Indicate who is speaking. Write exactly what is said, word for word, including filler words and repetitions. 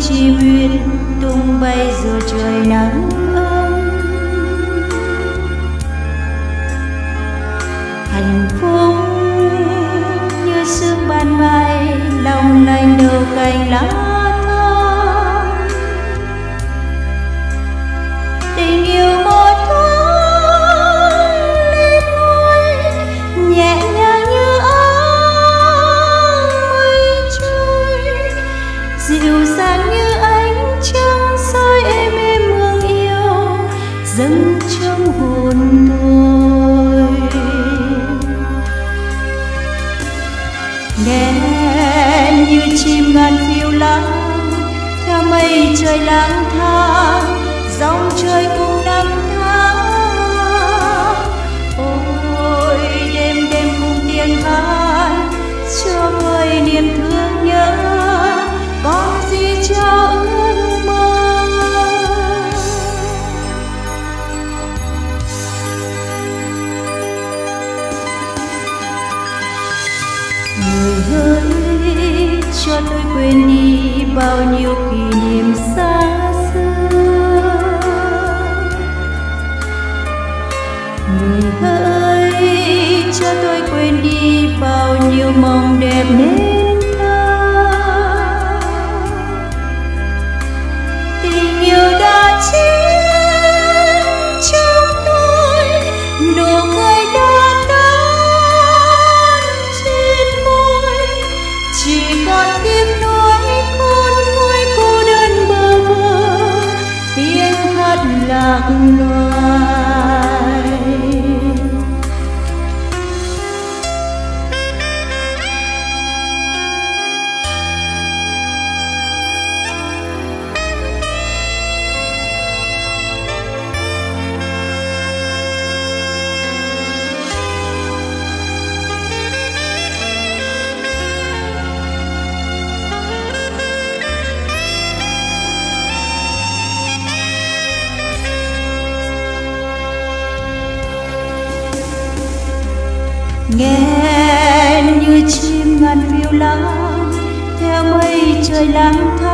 Speaker 1: chim uyên tung bay giữa trời nắng ấm. Hạnh phúc như sương ban mai long lanh đầu cành lá thắm. Tình yêu một thoáng lên ngôi nhẹ nhàng như áng mây trôi, dịu dàng như ánh trăng soi êm êm hương yêu dâng trong hồn tôi. Nghe như chim ngàn phiêu lãng theo mây trời lang thang, dòng trời cùng năm tháng. Ôi đêm đêm cùng tiếng hát cho vơi niềm thương nhớ, có gì cho ước mơ. Người ơi cho tôi quên đi bao nhiêu kỷ niệm xa xưa. Người ơi cho tôi quên đi bao nhiêu mong đẹp nên thơ. Tình yêu đã chết trong tôi, nụ cười đã tan trên môi, chỉ còn tiếng nói khôn nguôi cô đơn bơ vơ, tiếng hát lạc loài. Nghe như chim ngàn phiêu lãng theo mây trời lang thang.